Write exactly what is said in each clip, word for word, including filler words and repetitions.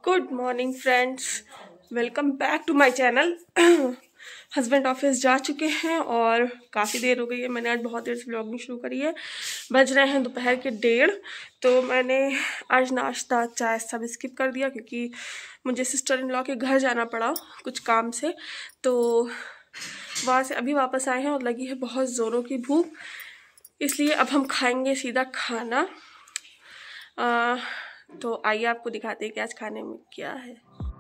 Good morning friends, welcome back to my channel. Husband office जा चुके हैं और काफ़ी देर हो गई है। मैंने आज बहुत देर से व्लॉगिंग शुरू करी है। बज रहे हैं दोपहर के डेढ़। तो मैंने आज नाश्ता चाय सब स्किप कर दिया क्योंकि मुझे सिस्टर इन लॉ के घर जाना पड़ा कुछ काम से। तो वहाँ से अभी वापस आए हैं और लगी है बहुत ज़ोरों की भूख, इसलिए अब हम खाएंगे सीधा खाना। आ, तो आइए आपको दिखाते हैं कि आज खाने में क्या है।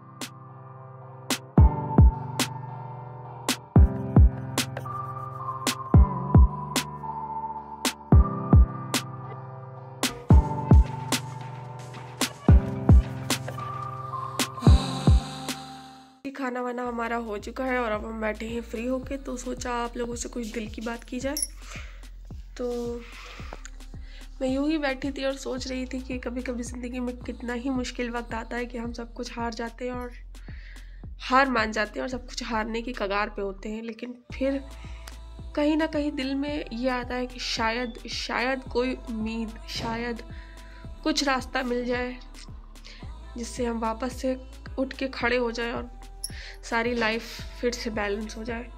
खाना वाना हमारा हो चुका है और अब हम बैठे हैं फ्री होके। तो सोचा आप लोगों से कुछ दिल की बात की जाए। तो मैं यूं ही बैठी थी और सोच रही थी कि कभी कभी ज़िंदगी में कितना ही मुश्किल वक्त आता है कि हम सब कुछ हार जाते हैं और हार मान जाते हैं और सब कुछ हारने की कगार पे होते हैं। लेकिन फिर कहीं ना कहीं दिल में ये आता है कि शायद शायद कोई उम्मीद, शायद कुछ रास्ता मिल जाए जिससे हम वापस से उठ के खड़े हो जाए और सारी लाइफ फिर से बैलेंस हो जाए।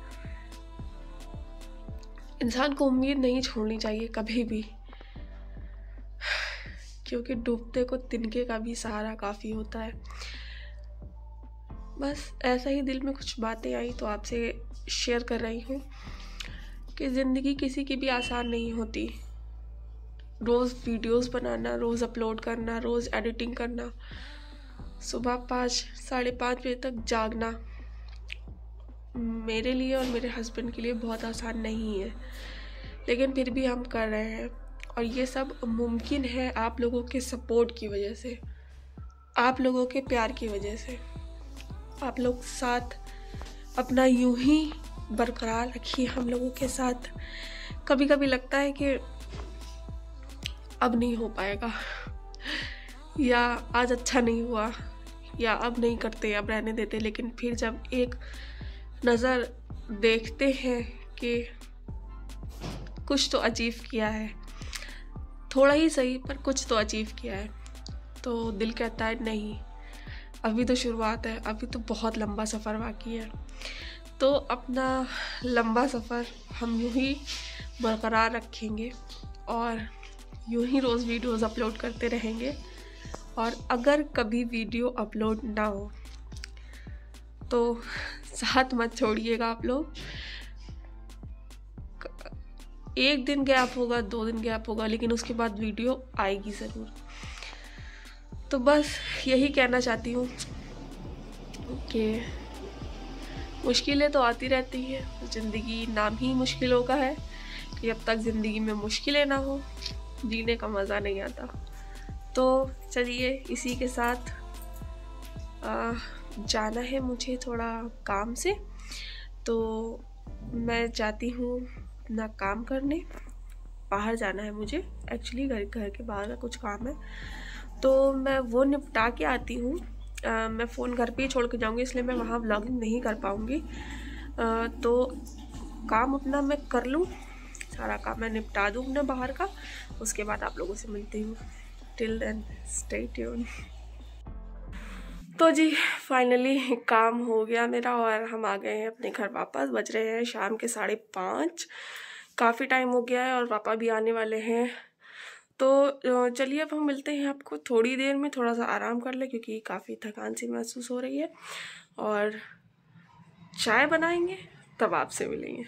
इंसान को उम्मीद नहीं छोड़नी चाहिए कभी भी, क्योंकि डूबते को तिनके का भी सहारा काफ़ी होता है। बस ऐसा ही दिल में कुछ बातें आई तो आपसे शेयर कर रही हूँ कि ज़िंदगी किसी की भी आसान नहीं होती। रोज़ वीडियोस बनाना, रोज़ अपलोड करना, रोज़ एडिटिंग करना, सुबह पाँच साढ़े पाँच बजे तक जागना मेरे लिए और मेरे हस्बैंड के लिए बहुत आसान नहीं है, लेकिन फिर भी हम कर रहे हैं। और ये सब मुमकिन है आप लोगों के सपोर्ट की वजह से, आप लोगों के प्यार की वजह से। आप लोग साथ अपना यूं ही बरकरार रखिए हम लोगों के साथ। कभी कभी लगता है कि अब नहीं हो पाएगा, या आज अच्छा नहीं हुआ, या अब नहीं करते, अब रहने देते। लेकिन फिर जब एक नज़र देखते हैं कि कुछ तो अचीव किया है, थोड़ा ही सही पर कुछ तो अचीव किया है, तो दिल कहता है नहीं, अभी तो शुरुआत है, अभी तो बहुत लंबा सफ़र बाकी है। तो अपना लंबा सफ़र हम यूं ही बरकरार रखेंगे और यूं ही रोज़ वीडियोज़ अपलोड करते रहेंगे। और अगर कभी वीडियो अपलोड ना हो तो साथ मत छोड़िएगा आप लोग। एक दिन गैप होगा, दो दिन गैप होगा, लेकिन उसके बाद वीडियो आएगी ज़रूर। तो बस यही कहना चाहती हूँ कि मुश्किलें तो आती रहती हैं। ज़िंदगी नाम ही मुश्किलों का है कि जब तक ज़िंदगी में मुश्किलें ना हो जीने का मज़ा नहीं आता। तो चलिए, इसी के साथ आ, जाना है मुझे थोड़ा काम से, तो मैं जाती हूँ अपना काम करने। बाहर जाना है मुझे, एक्चुअली घर घर के बाहर का कुछ काम है, तो मैं वो निपटा के आती हूँ। मैं फ़ोन घर पे ही छोड़ के जाऊँगी, इसलिए मैं वहाँ व्लॉगिंग नहीं कर पाऊँगी। तो काम अपना मैं कर लूँ, सारा काम मैं निपटा दूँ अपना बाहर का, उसके बाद आप लोगों से मिलती हूँ। Till then stay tuned. तो जी फाइनली काम हो गया मेरा और हम आ गए हैं अपने घर वापस। बज रहे हैं शाम के साढ़े पाँच, काफ़ी टाइम हो गया है और पापा भी आने वाले हैं। तो चलिए अब हम मिलते हैं आपको थोड़ी देर में। थोड़ा सा आराम कर ले क्योंकि काफ़ी थकान सी महसूस हो रही है, और चाय बनाएंगे तब आपसे मिलेंगे।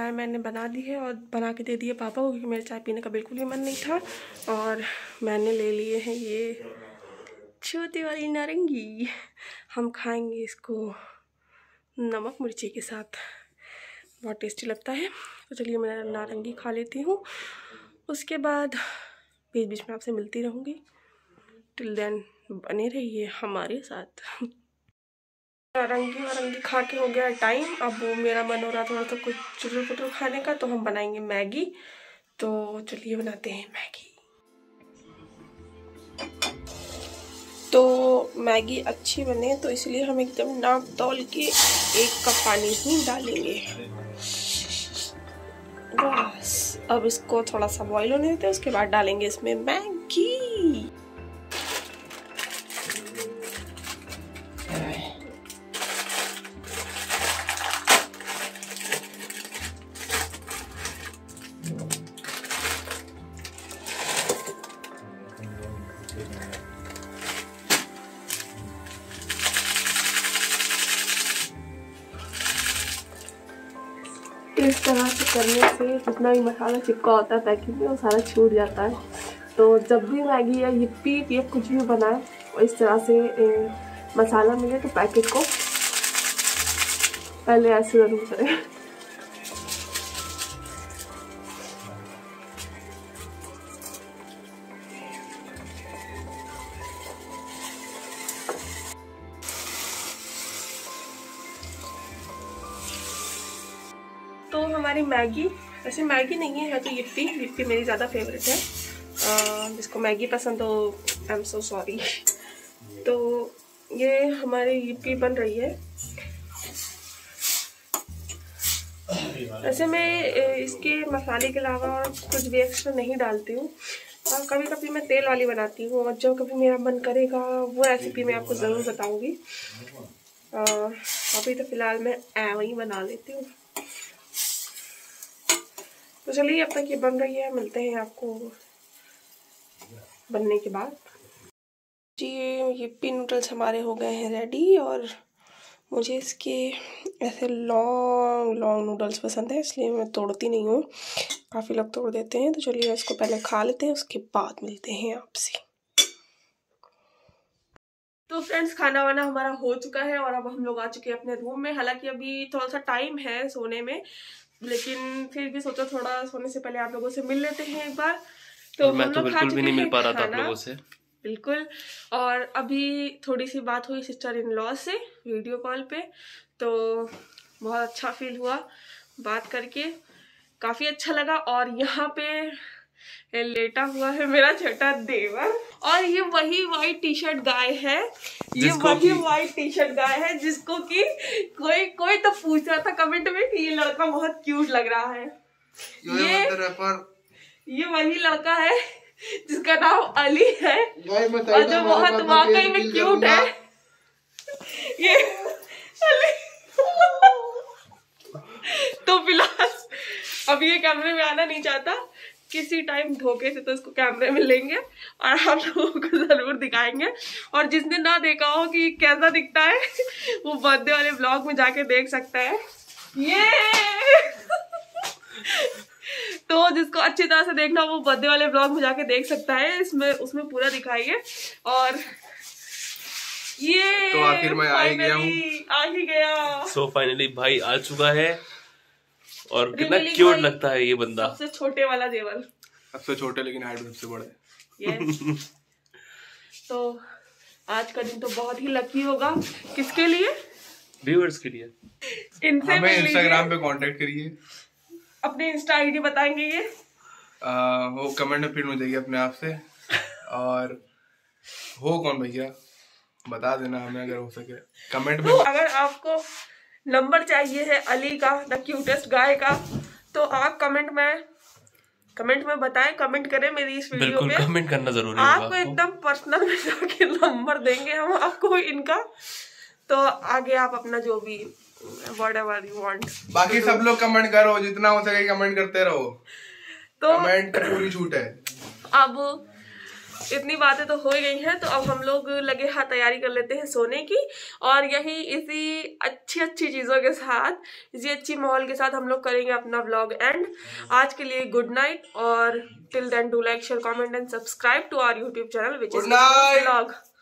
चाय मैंने बना दी है और बना के दे दी है पापा को, क्योंकि मेरे चाय पीने का बिल्कुल भी मन नहीं था। और मैंने ले लिए हैं ये छोटी वाली नारंगी, हम खाएंगे इसको नमक मिर्ची के साथ, बहुत टेस्टी लगता है। तो चलिए मैं नारंगी खा लेती हूँ, उसके बाद बीच बीच में आपसे मिलती रहूँगी। टिल देन बने रहिए हमारे साथ। नारंगी वारंगी खा के हो गया टाइम, अब वो मेरा मन हो रहा थोड़ा सा कुछ चुटर पुटर खाने का, तो हम बनाएंगे मैगी। तो चलिए बनाते हैं मैगी। तो मैगी अच्छी बने तो इसलिए हम एकदम नाक तौल के एक कप पानी ही डालेंगे बस। अब इसको थोड़ा सा बॉईल होने देते हैं, उसके बाद डालेंगे इसमें मैगी। इस तरह से करने से जितना भी मसाला चिपका होता है पैकेट में वो सारा छूट जाता है। तो जब भी मैगी या यिप्पी या कुछ भी बनाए और इस तरह से ए, मसाला मिले तो पैकेट को पहले ऐसे ज़रूर करें। तो हमारी मैगी, वैसे मैगी नहीं है, है तो यिप्पी। यिप्पी मेरी ज़्यादा फेवरेट है, आ, जिसको मैगी पसंद हो आई एम सो सॉरी। तो ये हमारी यिप्पी बन रही है। वैसे मैं इसके मसाले के अलावा और कुछ भी एक्स्ट्रा नहीं डालती हूँ, और कभी कभी मैं तेल वाली बनाती हूँ, और जब कभी मेरा मन करेगा वो रेसिपी मैं आपको ज़रूर बताऊँगी। अभी तो फ़िलहाल मैं ऐवे ही बना लेती हूँ। तो चलिए अब तक ये बन रही है, मिलते हैं आपको बनने के बाद। जी ये यिप्पी नूडल्स हमारे हो गए हैं रेडी, और मुझे इसके ऐसे लॉन्ग लॉन्ग नूडल्स पसंद है, इसलिए मैं तोड़ती नहीं हूँ, काफ़ी लोग तोड़ देते हैं। तो चलिए इसको पहले खा लेते हैं, उसके बाद मिलते हैं आपसे। तो फ्रेंड्स खाना वाना हमारा हो चुका है और अब हम लोग आ चुके हैं अपने रूम में। हालांकि अभी थोड़ा सा टाइम है सोने में, लेकिन फिर भी सोचा थोड़ा सोने से पहले आप लोगों से मिल लेते हैं एक बार। तो मैं तो बिल्कुल भी नहीं मिल पा रहा था आप लोगों से, बिल्कुल। और अभी थोड़ी सी बात हुई सिस्टर इन लॉ से वीडियो कॉल पे, तो बहुत अच्छा फील हुआ बात करके, काफ़ी अच्छा लगा। और यहाँ पे लेटा हुआ है मेरा छोटा देवर, और ये वही वाइट टी शर्ट गाय है, ये वही वाइट टी शर्ट गाय है जिसको कि कोई कोई तो पूछ रहा था कमेंट में कि ये लड़का बहुत क्यूट लग रहा है। ये ये वही लड़का है जिसका नाम अली है और जो बहुत वाकई में क्यूट है। ये अली तो फिलहाल अब ये कैमरे में आना नहीं चाहता, किसी टाइम धोखे से तो इसको कैमरे में लेंगे और आप लोगों को जरूर दिखाएंगे। और जिसने ना देखा हो कि कैसा दिखता है वो बर्थडे वाले ब्लॉग में जाके देख सकता है। ये तो जिसको अच्छी तरह से देखना वो बर्थडे वाले ब्लॉग में जाके देख सकता है, इसमें उसमें पूरा दिखाइए। और ये तो आखिर मैं आ ही गया हूँ, आ ही गया। सो फाइनली भाई आ चुका है, और कितना क्यूट लगता है ये बंदा। सबसे छोटे वाला देवर, सबसे छोटे लेकिन हाइट में सबसे बड़े। yes. तो आज का दिन तो बहुत ही लकी होगा, किसके लिए? व्यूअर्स के लिए। इनसे हमें इंस्टाग्राम पे कांटेक्ट करिए, अपने इंस्टा आईडी बताएंगे ये आ, वो कमेंट में पिन हो जाएगी अपने आप से। और हो कौन भैया बता देना हमें अगर हो सके कमेंट में। अगर आपको नंबर चाहिए है अली का, द क्यूटेस्ट गाय का, तो आप कमेंट में कमेंट में बताएं, कमेंट करें मेरी इस वीडियो पे। कमेंट करना जरूरी है, आपको एकदम पर्सनल में जाके नंबर देंगे हम आपको इनका, तो आगे आप अपना जो भी whatever you want। बाकी सब लोग कमेंट करो, जितना हो सके कमेंट करते रहो, तो कमेंट पूरी छूट है। अब इतनी बातें तो हो ही गई हैं, तो अब हम लोग लगे हाथ तैयारी कर लेते हैं सोने की। और यही इसी अच्छी अच्छी चीज़ों के साथ, इसी अच्छी माहौल के साथ हम लोग करेंगे अपना व्लॉग एंड। आज के लिए गुड नाइट, और till then do like share comment and subscribe to our YouTube channel which is vlog.